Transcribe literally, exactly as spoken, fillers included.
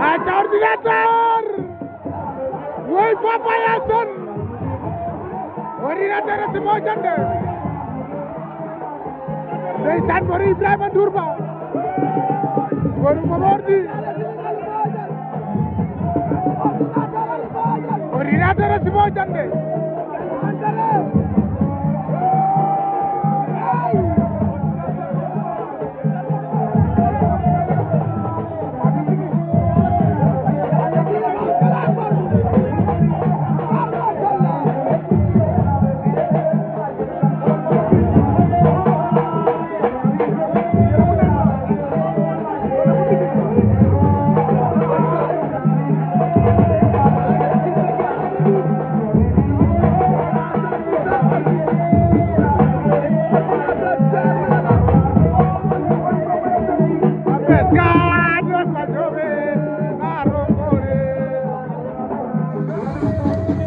Aca Ordinateur woy Papa Yasson Ordinateur a Simon Diandé ndeysaan boru Ibrahima Ndour ba boru Mama Ordi Ordinateur a Simon Diandé Pescado,